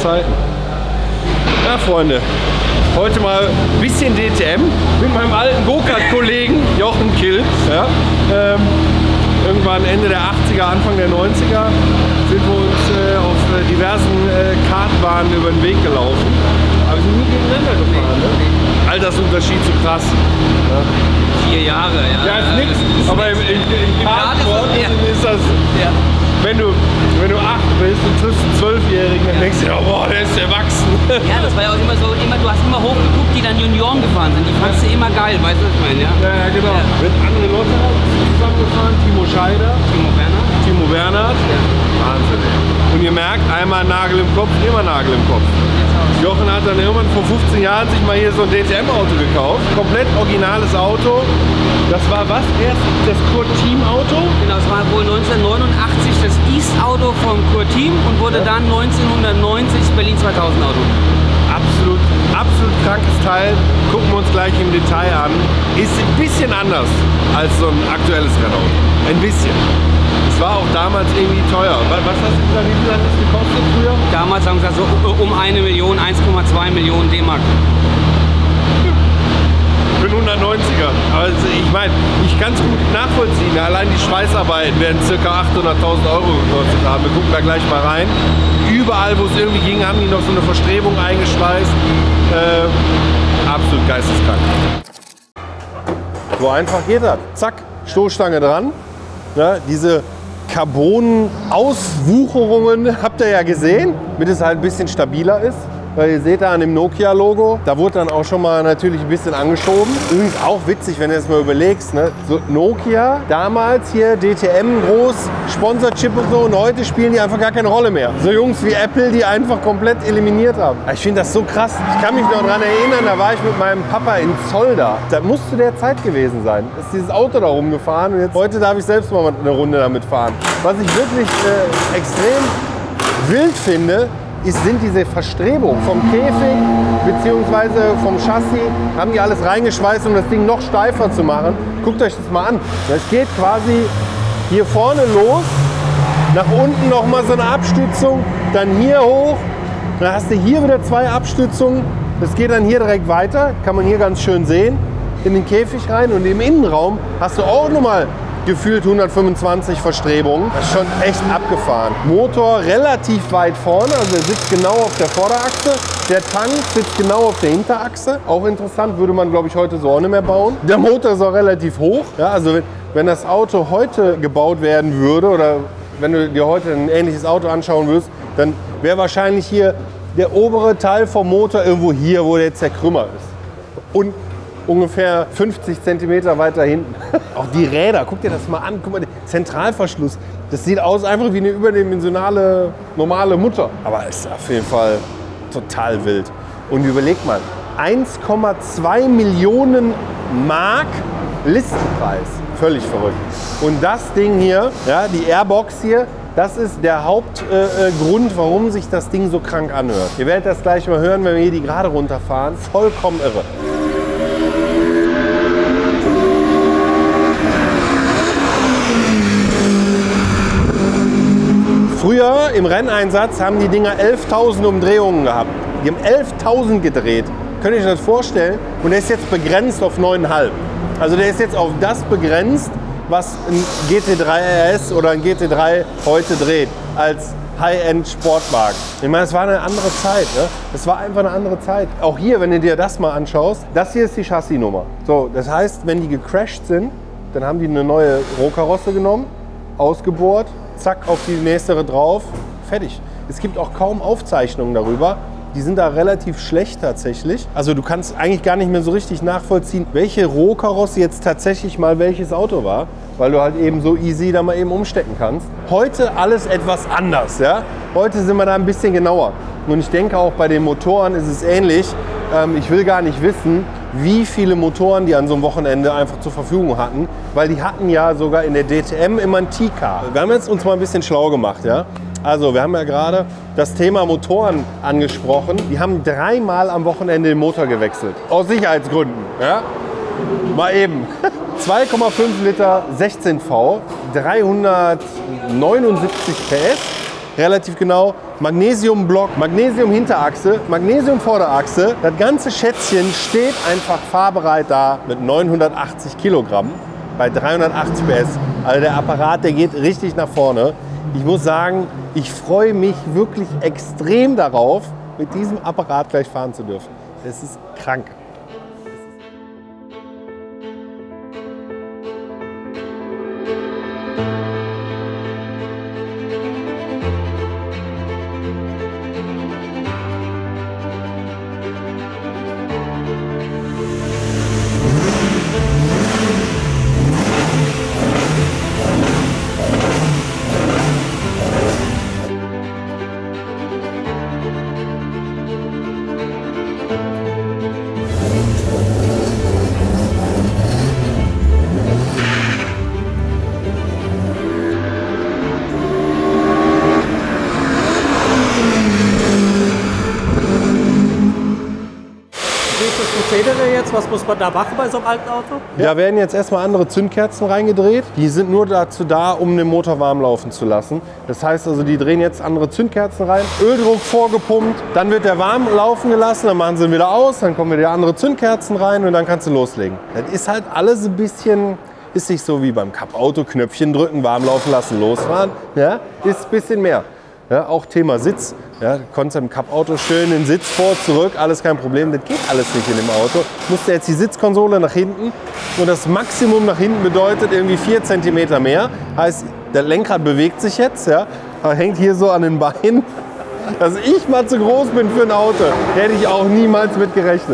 Zeiten. Ja, Freunde, heute mal ein bisschen DTM mit meinem alten Go-Kart-Kollegen Jochen Kill. Ja, irgendwann Ende der 80er, Anfang der 90er sind wir uns auf diversen Kartbahnen über den Weg gelaufen. Aber wir sind nie gegeneinander gefahren. Ne? Altersunterschied so krass. Ja. 4 Jahre, ja. Ja, ist nix. Aber im Kartsport ist das... Ja. Wenn du 8 bist und triffst einen 12-Jährigen, dann denkst du, oh, boah, der ist erwachsen. Ja, das war ja auch immer so, du hast immer hochgeguckt, die dann Junioren gefahren sind. Die fandst du immer geil, weißt du, was ich meine? Ja, ja genau. Ja. Mit André Lotter zusammengefahren, Timo Scheider, Timo Bernhard. Ja. Wahnsinn. Und ihr merkt, einmal Nagel im Kopf, immer Nagel im Kopf. Jochen hat dann irgendwann vor 15 Jahren sich mal hier so ein DTM-Auto gekauft. Komplett originales Auto. Das war was? Erst das Kurt Team Auto? Genau, es war wohl 1989 das East-Auto vom Kurt Team und wurde dann 1990 Berlin 2000 Auto. Absolut krankes Teil. Gucken wir uns gleich im Detail an. Ist ein bisschen anders als so ein aktuelles Rennauto. Ein bisschen. Es war auch damals irgendwie teuer. Was hast du gesagt, wie viel hat das gekostet früher? Damals haben sie gesagt, so um 1 Million, 1,2 Millionen D-Mark. Für einen 190er. Aber ich meine, ich kann es gut nachvollziehen. Allein die Schweißarbeiten werden ca. 800.000 Euro gekostet haben. Wir gucken da gleich mal rein. Überall, wo es irgendwie ging, haben die noch so eine Verstrebung eingeschweißt. Absolut geisteskrank. So einfach geht das. Zack, Stoßstange dran. Ja, diese Carbon-Auswucherungen habt ihr ja gesehen, damit es halt ein bisschen stabiler ist. Weil ihr seht da an dem Nokia-Logo, da wurde dann auch schon mal natürlich ein bisschen angeschoben. Übrigens auch witzig, wenn du das mal überlegst, ne? So Nokia, damals hier DTM groß, Sponsorship und so, und heute spielen die einfach gar keine Rolle mehr. So Jungs wie Apple, die einfach komplett eliminiert haben. Ich finde das so krass. Ich kann mich noch daran erinnern, da war ich mit meinem Papa in Zolder. Da muss zu der Zeit gewesen sein. Ist dieses Auto da rumgefahren und jetzt heute darf ich selbst mal eine Runde damit fahren. Was ich wirklich extrem wild finde, sind diese Verstrebungen vom Käfig bzw. vom Chassis, haben die alles reingeschweißt, um das Ding noch steifer zu machen. Guckt euch das mal an. Es geht quasi hier vorne los, nach unten noch mal so eine Abstützung, dann hier hoch, dann hast du hier wieder 2 Abstützungen. Das geht dann hier direkt weiter, kann man hier ganz schön sehen, in den Käfig rein, und im Innenraum hast du auch nochmal gefühlt 125 Verstrebungen. Das ist schon echt abgefahren. Motor relativ weit vorne, also er sitzt genau auf der Vorderachse. Der Tank sitzt genau auf der Hinterachse. Auch interessant, würde man, glaube ich, heute so auch nicht mehr bauen. Der Motor ist auch relativ hoch. Ja, also wenn das Auto heute gebaut werden würde, oder wenn du dir heute ein ähnliches Auto anschauen würdest, dann wäre wahrscheinlich hier der obere Teil vom Motor irgendwo hier, wo jetzt der Krümmer ist. Und ungefähr 50 cm weiter hinten. Auch die Räder, guck dir das mal an. Guck mal, Zentralverschluss. Das sieht aus einfach wie eine überdimensionale, normale Mutter. Aber ist auf jeden Fall total wild. Und überleg mal, 1,2 Millionen Mark Listenpreis. Völlig verrückt. Und das Ding hier, ja, die Airbox hier, das ist der Hauptgrund, warum sich das Ding so krank anhört. Ihr werdet das gleich mal hören, wenn wir hier die gerade runterfahren. Vollkommen irre. Früher im Renneinsatz haben die Dinger 11.000 Umdrehungen gehabt. Die haben 11.000 gedreht. Könnt ihr euch das vorstellen? Und der ist jetzt begrenzt auf 9,5. Also der ist jetzt auf das begrenzt, was ein GT3 RS oder ein GT3 heute dreht, als High-End-Sportwagen. Ich meine, es war eine andere Zeit. Ne? Es war einfach eine andere Zeit. Auch hier, wenn du dir das mal anschaust, das hier ist die Chassisnummer. So, das heißt, wenn die gecrashed sind, dann haben die eine neue Rohkarosse genommen, ausgebohrt, zack, auf die nächste drauf, fertig. Es gibt auch kaum Aufzeichnungen darüber. Die sind da relativ schlecht tatsächlich. Also du kannst eigentlich gar nicht mehr so richtig nachvollziehen, welche Rohkarosse jetzt tatsächlich mal welches Auto war, weil du halt eben so easy da mal eben umstecken kannst. Heute alles etwas anders, ja. Heute sind wir da ein bisschen genauer. Und ich denke auch bei den Motoren ist es ähnlich. Ich will gar nicht wissen, wie viele Motoren die an so einem Wochenende einfach zur Verfügung hatten, weil die hatten ja sogar in der DTM immer ein T-Car. Wir haben jetzt uns mal ein bisschen schlau gemacht, ja. Also wir haben ja gerade das Thema Motoren angesprochen. Die haben 3-mal am Wochenende den Motor gewechselt. Aus Sicherheitsgründen, ja. Mal eben. 2,5 Liter 16V, 379 PS, relativ genau. Magnesiumblock, Magnesium-Hinterachse, Magnesium-Vorderachse. Das ganze Schätzchen steht einfach fahrbereit da mit 980 Kilogramm bei 380 PS. Also der Apparat, der geht richtig nach vorne. Ich muss sagen, ich freue mich wirklich extrem darauf, mit diesem Apparat gleich fahren zu dürfen. Das ist krank. Was muss man da machen bei so einem alten Auto? Da werden jetzt erstmal andere Zündkerzen reingedreht. Die sind nur dazu da, um den Motor warm laufen zu lassen. Das heißt also, die drehen jetzt andere Zündkerzen rein, Öldruck vorgepumpt, dann wird der warm laufen gelassen, dann machen sie ihn wieder aus, dann kommen wieder andere Zündkerzen rein und dann kannst du loslegen. Das ist halt alles ein bisschen, ist nicht so wie beim Cup-Auto, Knöpfchen drücken, warm laufen lassen, losfahren. Ja, ist ein bisschen mehr. Ja, auch Thema Sitz. Ja, du konntest im Cup-Auto schön den Sitz vor, zurück, alles kein Problem. Das geht alles nicht in dem Auto. Musste jetzt die Sitzkonsole nach hinten und das Maximum nach hinten bedeutet irgendwie 4 cm mehr. Heißt, das Lenkrad bewegt sich jetzt, ja, hängt hier so an den Beinen. Dass ich mal zu groß bin für ein Auto, hätte ich auch niemals mit gerechnet.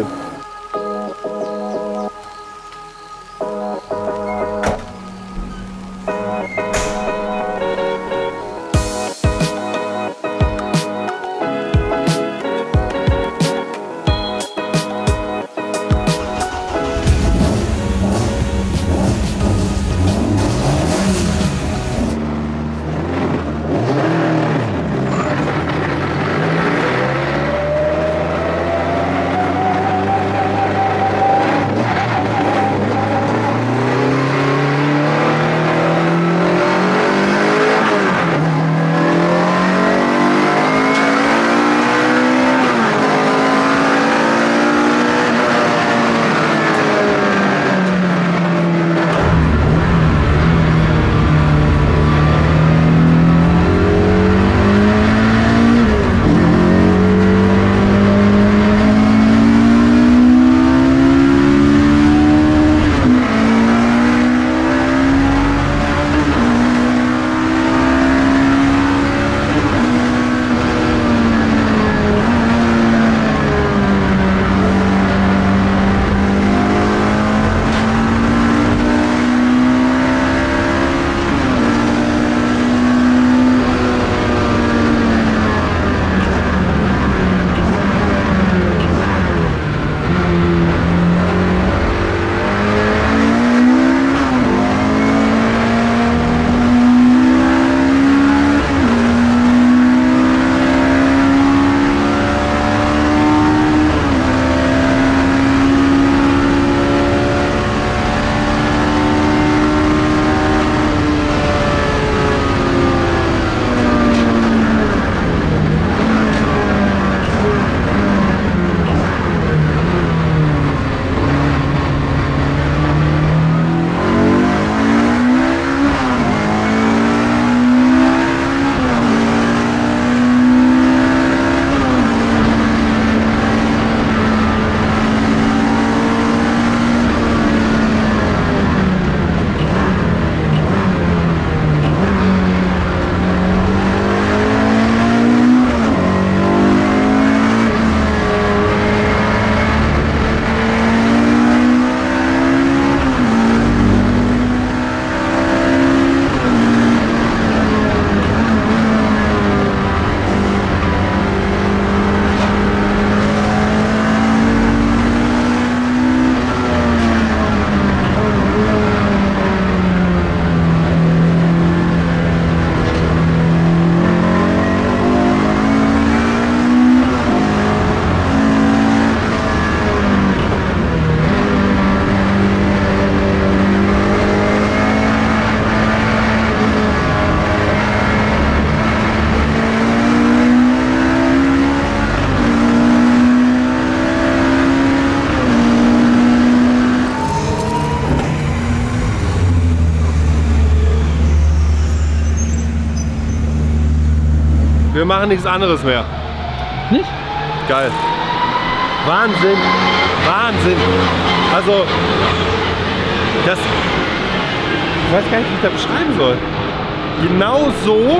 Wir machen nichts anderes mehr. Nicht? Geil. Wahnsinn. Wahnsinn. Also, das... Ich weiß gar nicht, wie ich das beschreiben soll. Genau so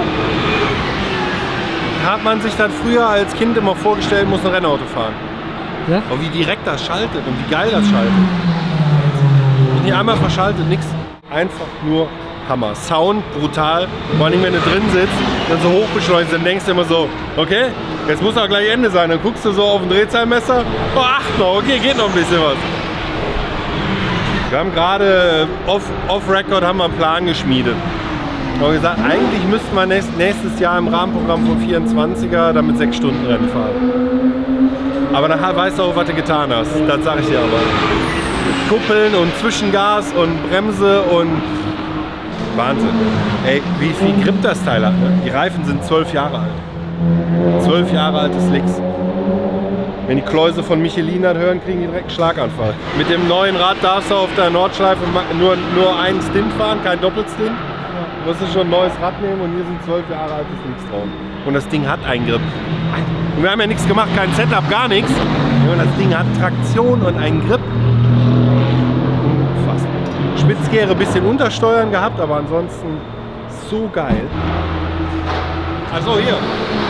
hat man sich dann früher als Kind immer vorgestellt, muss ein Rennauto fahren. Ja? Und wie direkt das schaltet und wie geil das schaltet. Und nicht einmal verschaltet, nix. Einfach nur Hammer. Sound brutal. Vor allem, wenn du drin sitzt, dann so hochbeschleunigt, dann denkst du immer so, okay, jetzt muss auch gleich Ende sein. Dann guckst du so auf ein Drehzahlmesser, oh, 8 noch, okay, geht noch ein bisschen was. Wir haben gerade off-Record haben wir einen Plan geschmiedet. Wir haben gesagt, eigentlich müssten wir nächstes Jahr im Rahmenprogramm von 24er damit 6 Stunden Rennen fahren. Aber dann weißt du auch, was du getan hast. Das sage ich dir aber. Mit Kuppeln und Zwischengas und Bremse und Wahnsinn. Ey, wie viel Grip das Teil hat. Ne? Die Reifen sind 12 Jahre alt. 12 Jahre alte Slicks. Wenn die Kläuse von Michelin das hören, kriegen die direkt einen Schlaganfall. Mit dem neuen Rad darfst du auf der Nordschleife nur einen Stint fahren, kein Doppelstint. Du musst schon ein neues Rad nehmen und hier sind 12 Jahre alte Slicks drauf. Und das Ding hat einen Grip. Und wir haben ja nichts gemacht, kein Setup, gar nichts. Und das Ding hat Traktion und einen Grip. Unfassbar. Spitzkehre ein bisschen untersteuern gehabt, aber ansonsten so geil. Also hier.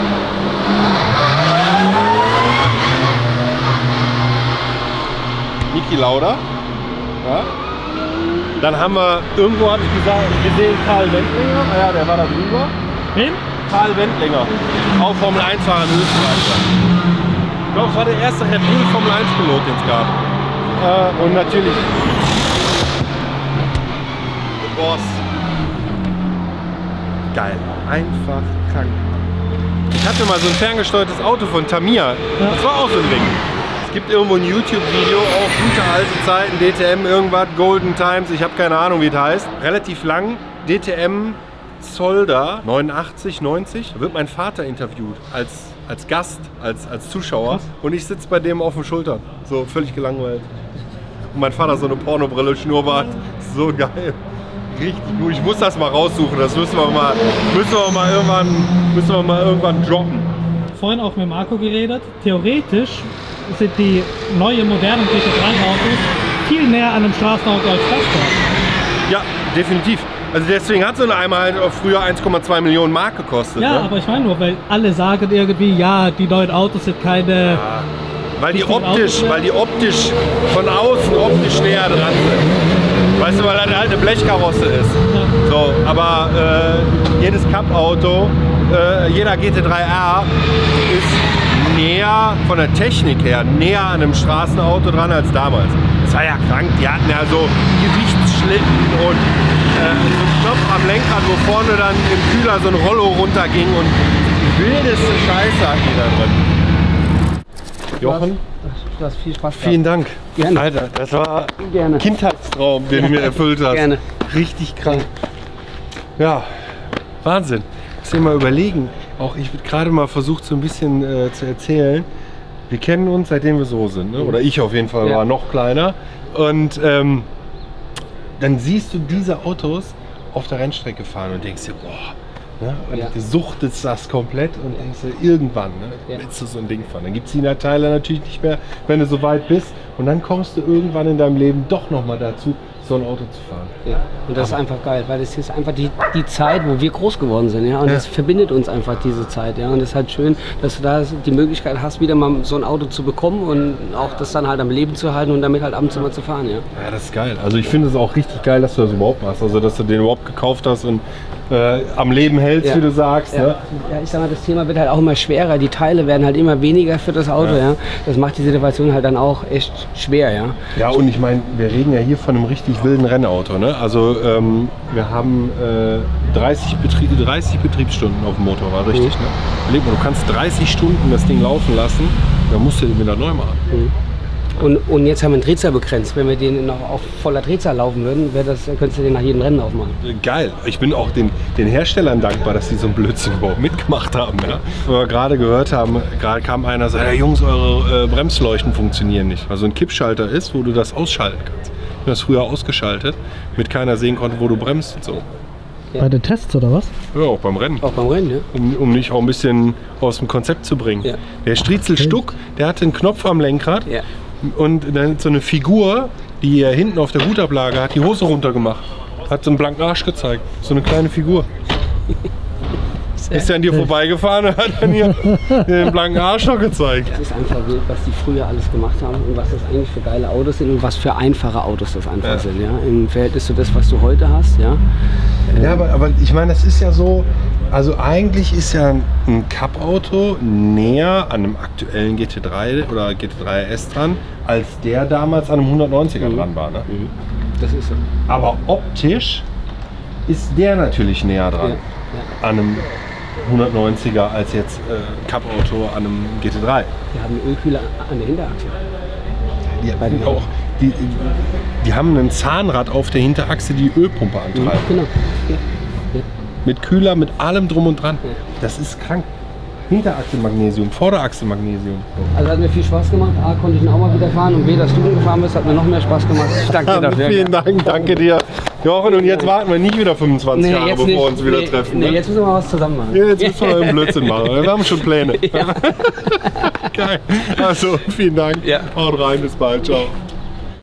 Niki Lauda. Ja. Dann haben wir, irgendwo habe ich gesehen, Karl Wendlinger. Ah ja, der war da drüber. Wen? Karl Wendlinger. Auch Formel 1-Fahrer in Österreich. Ich glaube, es war der erste Red Bull Formel 1-Pilot, den es gab. Und natürlich The Boss. Geil. Einfach krank. Ich hatte mal so ein ferngesteuertes Auto von Tamiya. Das war auch so ein Ding. Es gibt irgendwo ein YouTube-Video, auch gute alte Zeiten, DTM irgendwas, Golden Times, ich habe keine Ahnung, wie das heißt. Relativ lang, DTM Zolder, 89, 90. Da wird mein Vater interviewt, als Gast, als Zuschauer. Und ich sitze bei dem auf den Schultern, so völlig gelangweilt. Und mein Vater so eine Pornobrille, Schnurrbart, so geil. Richtig gut, ich muss das mal raussuchen, das müssen wir mal irgendwann droppen. Vorhin auch mit Marco geredet, theoretisch sind die neuen modernen GT3-Autos viel näher an einem Straßenauto als das da. Ja, definitiv. Also deswegen hat so eine einmal halt auch früher 1,2 Millionen Mark gekostet. Ja, ne? aber ich meine nur, weil alle sagen irgendwie, ja, die neuen Autos sind keine... Ja, weil die optisch von außen optisch näher dran sind. Weißt du, weil das halt eine Blechkarosse ist. Ja. So, aber jedes Cup-Auto, jeder GT3R ist näher von der Technik her, näher an einem Straßenauto dran als damals. Das war ja krank, die hatten ja so Gewichtsschlitten und so einen Knopf am Lenkrad, wo vorne dann im Kühler so ein Rollo runterging und die wildeste Scheiße hatten die da drin. Jochen, Du hast viel Spaß gehabt. vielen Dank. Gerne. Alter, das war Gerne. ein Kindheitstraum, den du mir erfüllt hast. Gerne. Richtig krank. Ja, Wahnsinn. Muss dir mal überlegen. Auch ich wird gerade mal versucht, so ein bisschen zu erzählen. Wir kennen uns, seitdem wir so sind. Ne? Oder ich auf jeden Fall war noch kleiner. Und dann siehst du diese Autos auf der Rennstrecke fahren und denkst dir, boah. Ne? Und du suchtest das komplett und denkst dir, irgendwann willst du so ein Ding fahren. Dann gibt es die Teile natürlich nicht mehr, wenn du so weit bist. Und dann kommst du irgendwann in deinem Leben doch nochmal dazu, so ein Auto zu fahren. Ja, und das ist einfach geil, weil es ist einfach die Zeit, wo wir groß geworden sind, ja, und das verbindet uns einfach diese Zeit, ja, und es ist halt schön, dass du da die Möglichkeit hast, wieder mal so ein Auto zu bekommen und auch das dann halt am Leben zu halten und damit halt ab und zu mal zu fahren, ja. Ja, das ist geil. Also ich finde es auch richtig geil, dass du das überhaupt machst, also dass du den überhaupt gekauft hast und am Leben hältst, wie du sagst. Ja. Ne? Ja, ich sag mal, das Thema wird halt auch immer schwerer, die Teile werden halt immer weniger für das Auto, ja. Das macht die Situation halt dann auch echt schwer, ja. Ja, und ich meine, wir reden ja hier von einem richtig wilden Rennauto, ne? Also wir haben 30 Betriebsstunden auf dem Motorrad, richtig, ne? Überleg mal, du kannst 30 Stunden das Ding laufen lassen, dann musst du den wieder neu machen. Und jetzt haben wir einen Drehzahl begrenzt. Wenn wir den noch auf voller Drehzahl laufen würden, könntest du den nach jedem Rennen aufmachen. Geil. Ich bin auch den Herstellern dankbar, dass die so einen Blödsinn überhaupt mitgemacht haben. Ja? Wo wir gerade gehört haben, gerade kam einer und sagte, Jungs, eure Bremsleuchten funktionieren nicht. Weil so ein Kippschalter ist, wo du das ausschalten kannst. Ich habe das früher ausgeschaltet, damit keiner sehen konnte, wo du bremst und so. Bei den Tests oder was? Ja, auch beim Rennen. Auch beim Rennen, ja. Um dich auch ein bisschen aus dem Konzept zu bringen. Ja. Der Striezel Stuck, der hatte einen Knopf am Lenkrad Ja. und dann so eine Figur, die er hinten auf der Hutablage hat, die Hose runtergemacht. Hat so einen blanken Arsch gezeigt. So eine kleine Figur. Ist er an dir vorbeigefahren und hat dann hier den blanken Arsch noch gezeigt. Das ist einfach wild, was die früher alles gemacht haben und was das eigentlich für geile Autos sind und was für einfache Autos das einfach sind. Ja? Im Verhältnis zu das, was du heute hast. Ja, ja, aber ich meine, das ist ja so, also eigentlich ist ja ein Cup-Auto näher an einem aktuellen GT3 oder GT3 RS dran, als der damals an einem 190er dran war. Ne? Das ist so. Aber optisch ist der natürlich näher dran an einem 190er als jetzt Cup-Auto an einem GT3. Wir haben Ölkühler an der Hinterachse. Die haben ein Zahnrad auf der Hinterachse, die Ölpumpe antreibt. Genau. Mit Kühler, mit allem drum und dran. Das ist krank. Hinterachse Magnesium, Vorderachse Magnesium. Also hat mir viel Spaß gemacht. A, konnte ich ihn auch mal wieder fahren und B, dass du gefahren bist, hat mir noch mehr Spaß gemacht. Ich danke dir dafür. Vielen Dank, danke dir. Jochen, und jetzt warten wir nicht wieder 25 Jahre, bevor wir uns wieder treffen. Nee, jetzt müssen wir mal was zusammen machen. Ja, jetzt müssen wir einen Blödsinn machen. Wir haben schon Pläne. Ja. Geil. Also, vielen Dank. Ja. Haut rein, bis bald. Ciao.